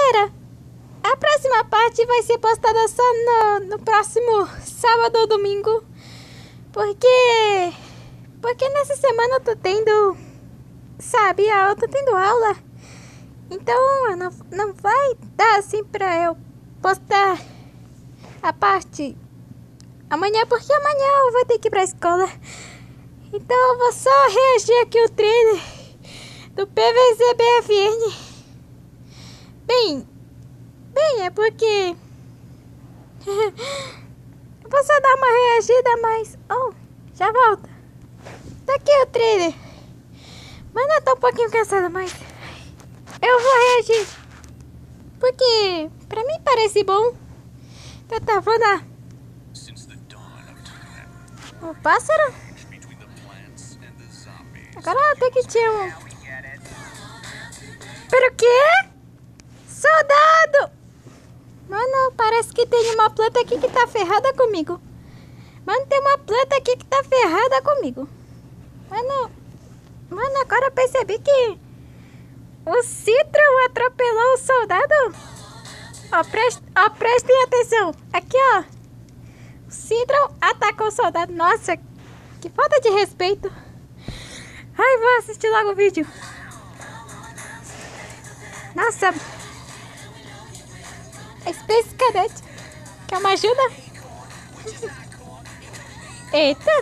Galera, a próxima parte vai ser postada só no próximo sábado ou domingo. Porque nessa semana eu tô tendo, sabe, eu tô tendo aula. Então não vai dar assim pra eu postar a parte amanhã, porque amanhã eu vou ter que ir pra escola. Então eu vou só reagir aqui o trailer do PVZ-BFN. Bem, é porque eu vou só dar uma reagida, mas... Oh, já volta. Tá aqui o trailer. Mas eu tô um pouquinho cansada, mas eu vou reagir, porque pra mim parece bom. Eu tava na... O pássaro? Agora até que tinha um... Pero o quê? Soldado! Mano, parece que tem uma planta aqui que tá ferrada comigo. Mano, tem uma planta aqui que tá ferrada comigo. Mano, agora eu percebi que o Citron atropelou o soldado. Ó, prestem atenção. Aqui, ó. O Citron atacou o soldado. Nossa, que falta de respeito. Ai, vou assistir logo o vídeo. Nossa. Space Cadet. Quer uma ajuda? Eita.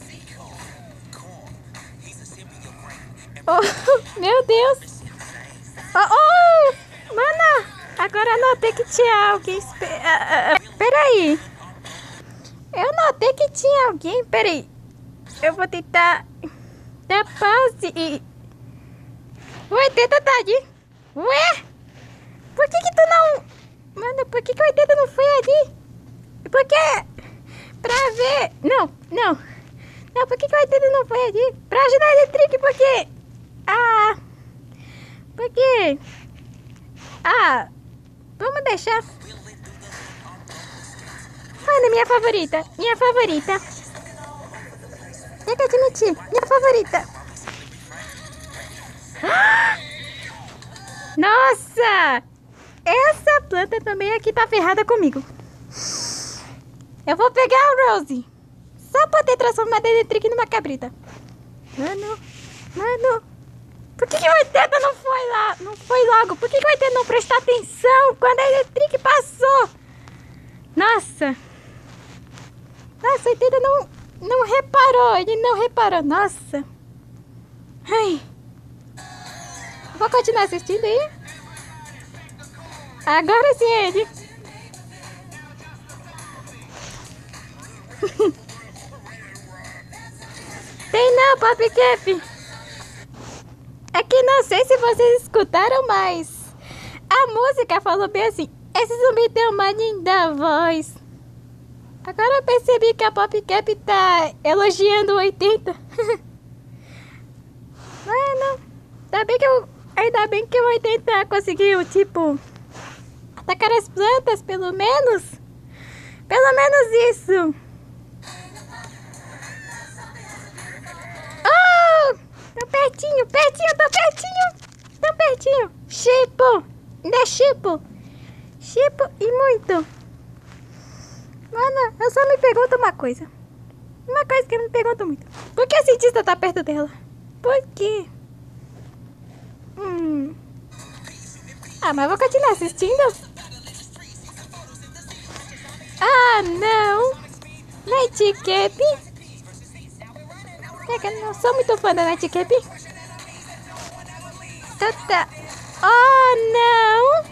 Oh, meu Deus. Oh, mano. Agora notei que tinha alguém. Peraí. Eu notei que tinha alguém. Peraí. Eu vou tentar dar pause e... O ET tá ali. Ué? Por que tu não... Mano, por que o ET não foi ali? Porque... Pra ver... Não, por que o ET não foi ali? Pra ajudar a Eletric, porque... Vamos deixar... Mano, minha favorita. Tem que admitir, minha favorita. Nossa! Essa planta também aqui tá ferrada comigo. Eu vou pegar a Rose só pra ter transformado a Eletric numa cabrita. Mano. Por que o ET não foi lá? Não foi logo? Por que o ET não prestou atenção quando a Eletric passou? Nossa, o ET não reparou. Ele não reparou. Nossa. Ai. Vou continuar assistindo aí. Agora sim ele. Tem não, PopCap. É que não sei se vocês escutaram, mas a música falou bem assim: esse zumbi tem uma linda voz. Agora eu percebi que a PopCap tá elogiando o 80. Mano, ainda bem que o 80 conseguiu, tipo, atacar as plantas, pelo menos. Pelo menos isso. Oh! Tô pertinho. Chipo. Ainda chipo e muito. Mano, eu só me pergunto uma coisa. Uma coisa que eu me pergunto muito. Por que a cientista tá perto dela? Por quê? Mas vou continuar assistindo. Não. Nightcap. É que eu não sou muito fã da Nightcap. Tá. Oh, não.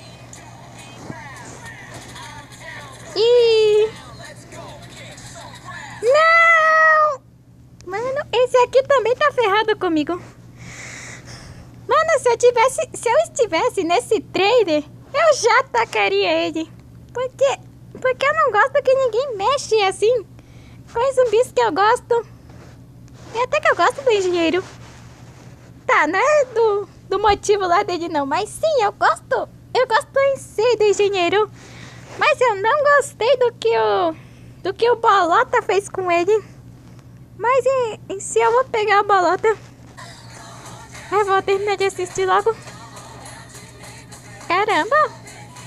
Não. Mano, esse aqui também tá ferrado comigo. Mano, se eu estivesse nesse trailer, eu já atacaria ele. Porque eu não gosto que ninguém mexe assim com os zumbis que eu gosto. E até que eu gosto do engenheiro. Tá, não é do motivo lá dele não, mas sim, eu gosto em si do engenheiro. Mas eu não gostei do que o Bolota fez com ele. Mas em si eu vou pegar a Bolota. Ai, vou terminar de assistir logo. Caramba!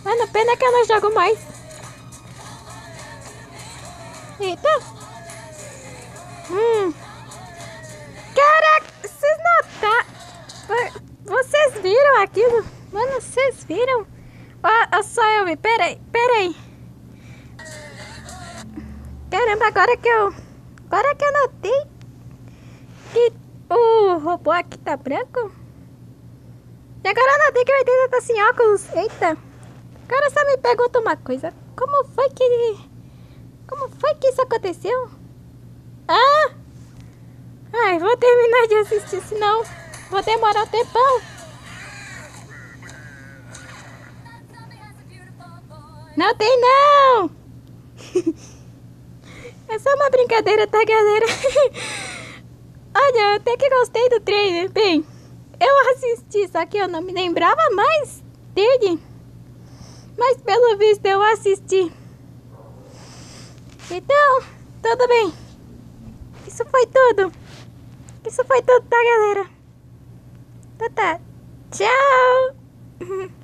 Mano, pena que eu não jogo mais. Eita. Caraca, vocês notaram? Vocês viram aquilo? Mano, vocês viram? Ó, só eu vi. Peraí. Caramba, agora que eu notei que o robô aqui tá branco. E agora eu notei que o 80 tá sem óculos. Eita. Agora só me pergunta uma coisa. Como foi que isso aconteceu? Ai, vou terminar de assistir, senão vou demorar um tempão. Não tem não! É só uma brincadeira, tá, galera? Olha, eu até que gostei do trailer. Bem, eu assisti, só que eu não me lembrava mais dele. Mas pelo visto eu assisti. Então, tudo bem. Isso foi tudo. Tá, galera? Então tá. Tchau!